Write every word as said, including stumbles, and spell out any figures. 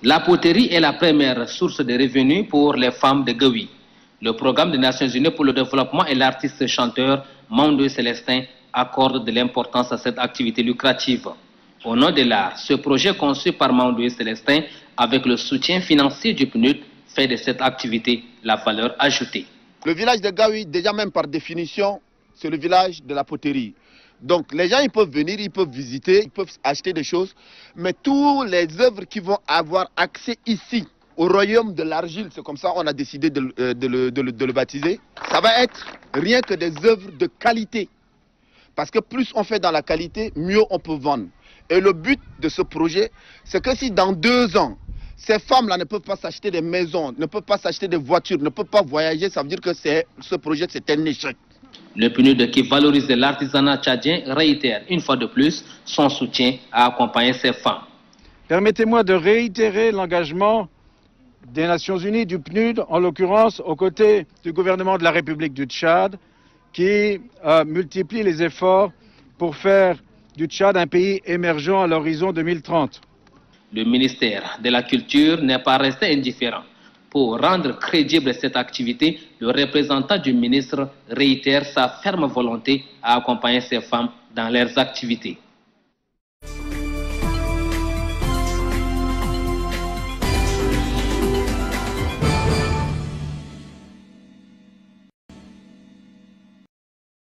La poterie est la première source de revenus pour les femmes de Gaoui. Le programme des Nations Unies pour le développement et l'artiste chanteur Mandoé Célestin accorde de l'importance à cette activité lucrative. Au nom de l'art, ce projet conçu par Mandoé Célestin avec le soutien financier du P N U D fait de cette activité la valeur ajoutée. Le village de Gaoui, déjà même par définition, c'est le village de la poterie. Donc les gens ils peuvent venir, ils peuvent visiter, ils peuvent acheter des choses, mais toutes les œuvres qui vont avoir accès ici, au royaume de l'argile, c'est comme ça on a décidé de, de, de, de, de le baptiser, ça va être rien que des œuvres de qualité. Parce que plus on fait dans la qualité, mieux on peut vendre. Et le but de ce projet, c'est que si dans deux ans, ces femmes-là ne peuvent pas s'acheter des maisons, ne peuvent pas s'acheter des voitures, ne peuvent pas voyager, ça veut dire que ce projet c'est un échec. Le P N U D qui valorise l'artisanat tchadien réitère une fois de plus son soutien à accompagner ces femmes. Permettez-moi de réitérer l'engagement des Nations Unies, du P N U D, en l'occurrence aux côtés du gouvernement de la République du Tchad, qui euh, multiplie les efforts pour faire du Tchad un pays émergent à l'horizon deux mille trente. Le ministère de la Culture n'est pas resté indifférent. Pour rendre crédible cette activité, le représentant du ministre réitère sa ferme volonté à accompagner ces femmes dans leurs activités.